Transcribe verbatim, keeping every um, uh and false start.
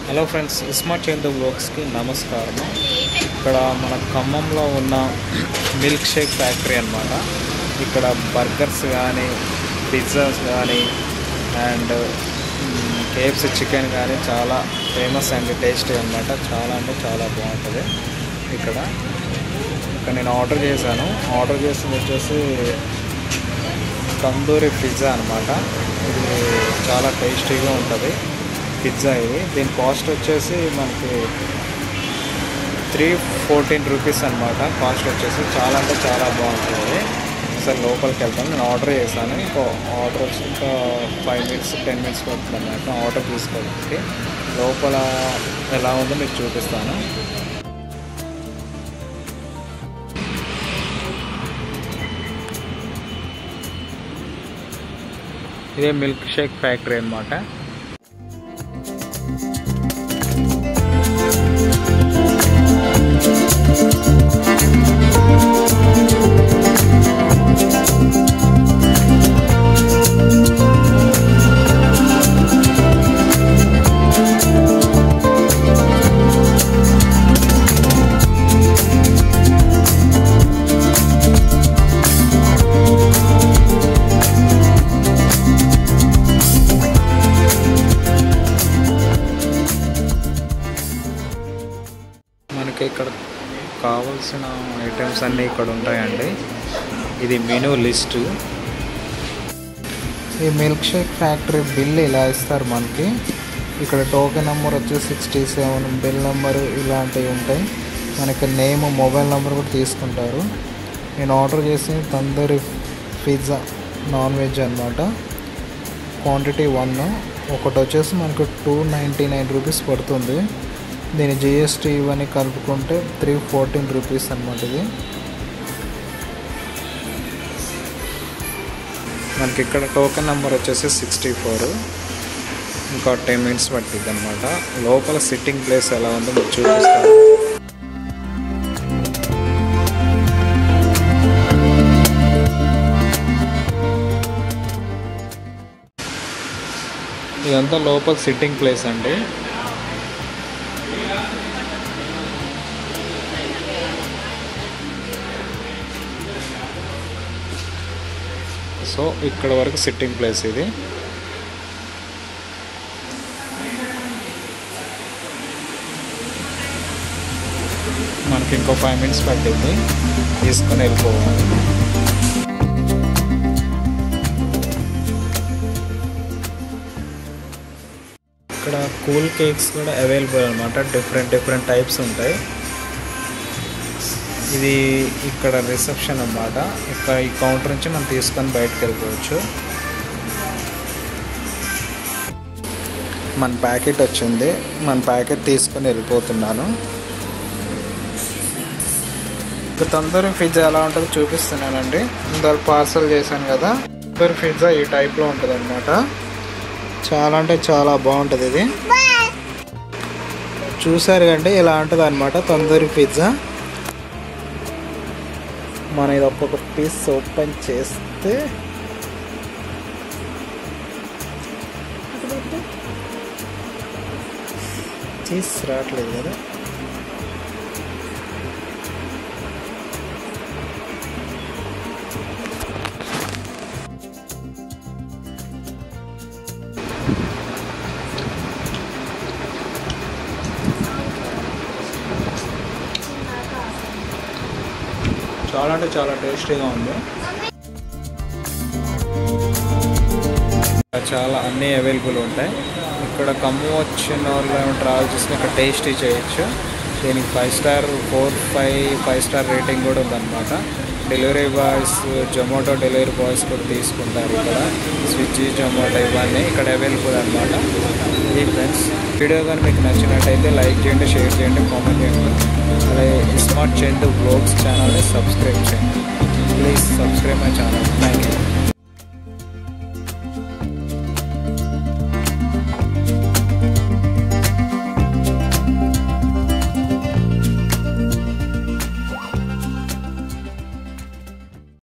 Hello friends, smart Chandu బ్లాగ్స్కి నమస్కారం. ఇక్కడ మన ఖమ్మంలో ఉన్న మిల్క్ షేక్ ఫ్యాక్టరీ అన్నమాట. ఇక్కడ బర్గర్స్ కానీ, పిజ్జాస్ కానీ అండ్ కేఎఫ్సీ చికెన్ కానీ చాలా ఫేమస్ అండ్ టేస్టీ అన్నమాట. చాలా అంటే చాలా బాగుంటుంది. ఇక్కడ ఇక్కడ నేను ఆర్డర్ చేశాను. ఆర్డర్ చేసింది వచ్చేసి తందూరి పిజ్జా అన్నమాట. ఇది చాలా టేస్టీగా ఉంటుంది పిజ్జా. ఇది దీని కాస్ట్ వచ్చేసి మనకి త్రీ ఫోర్టీన్ రూపీస్ అనమాట. కాస్ట్ వచ్చేసి చాలా అంటే చాలా బాగుంటుంది. ఒకసారి లోపలికి వెళ్తాను. నేను ఆర్డర్ చేశాను. ఇంకో ఆర్డర్ వచ్చి ఇంకా ఫైవ్ మినిట్స్ టెన్ మినిట్స్ పడుతుంది అన్నమాట ఆర్డర్ తీసుకోవడానికి. లోపల ఎలా ఉందో మీకు చూపిస్తాను. ఇదే మిల్క్ షేక్ ఫ్యాక్టరీ అన్నమాట. మనకి ఇక్కడ కావాల్సిన ఐటమ్స్ అన్నీ ఇక్కడ ఉంటాయండి. ఇది మెనూ లిస్టు. ఈ మిల్క్ షేక్ ఫ్యాక్టరీ బిల్ ఇలా ఇస్తారు మనకి. ఇక్కడ టోకెన్ నెంబర్ వచ్చి సిక్స్టీ సెవెన్, బిల్ నెంబరు ఇలాంటివి ఉంటాయి. మనకి నేమ్, మొబైల్ నెంబర్ కూడా తీసుకుంటారు. నేను ఆర్డర్ చేసి తందూరి పిజ్జా నాన్ వెజ్ అనమాట. Quantity one. ఒకటి వచ్చేసి మనకు టూ నైంటీ నైన్ రూపీస్ పడుతుంది. దీని జిఎస్టీ ఇవన్నీ కలుపుకుంటే త్రీ ఫోర్టీన్ రూపీస్ అనమాట. ఇది మనకి ఇక్కడ టోకెన్ నెంబర్ వచ్చేసి సిక్స్టీ ఫోర్. ఇంకా టెన్ మినిట్స్ పట్టిద్ది అనమాట. లోపల సిట్టింగ్ ప్లేస్ ఎలా ఉందో మీకు చూపిస్తాను. ఇదంతా లోపల సిట్టింగ్ ప్లేస్ అండి. సో ఇక్కడ వరకు సిట్టింగ్ ప్లేస్ ఇది. మనకి ఇంకో ఫైవ్ మినిట్స్ పట్టింది తీసుకొని వెళ్ళిపోవాలి. ఇక్కడ కూల్ కేక్స్ కూడా అవైలబుల్ అనమాట. డిఫరెంట్ డిఫరెంట్ టైప్స్ ఉంటాయి. ఇది ఇక్కడ రిసెప్షన్ అన్నమాట. ఇక్కడ ఈ కౌంటర్ నుంచి మనం తీసుకొని బయటకు వెళ్ళిపోవచ్చు. మన ప్యాకెట్ వచ్చింది. మన ప్యాకెట్ తీసుకొని వెళ్ళిపోతున్నాను. ఇప్పుడు తందూరి పిజ్జా ఎలా ఉంటుందో చూపిస్తున్నానండి. ఇందాక పార్సల్ చేశాను కదా. తందూరి పిజ్జా ఈ టైప్లో ఉంటుంది అనమాట. చాలా అంటే చాలా బాగుంటుంది. ఇది చూసారు కంటే ఇలా ఉంటుంది అనమాట తందూరి పిజ్జా. మనం ఇది ఒక్కొక్క పీస్ ఓపెన్ చేస్తే చీజ్ రావట్లేదు కదా. చాలా అంటే చాలా టేస్టీగా ఉంది. చాలా అన్నీ అవైలబుల్ ఉంటాయి. ఇక్కడ ఖమ్మం వచ్చిన వాళ్ళు ట్రావెల్ చేసిన ఇక్కడ టేస్టీ చేయొచ్చు. దీనికి five star four five five star rating కూడా ఉందన్నమాట. Delivery boys, Zomato delivery boys కూడా తీసుకుంటారు. ఇక్కడ స్విగ్గీ, జొమాటో ఇవన్నీ ఇక్కడ అవైలబుల్ అనమాట. ఇది ఫ్రెండ్స్, వీడియో కానీ మీకు నచ్చినట్టయితే లైక్ చేయండి, షేర్ చేయండి, కామెంట్ చేయండి. అలాగే స్మార్ట్ చందు బ్లాగ్స్ ఛానల్ని సబ్స్క్రైబ్ చేయండి. Please subscribe my channel. Thank you.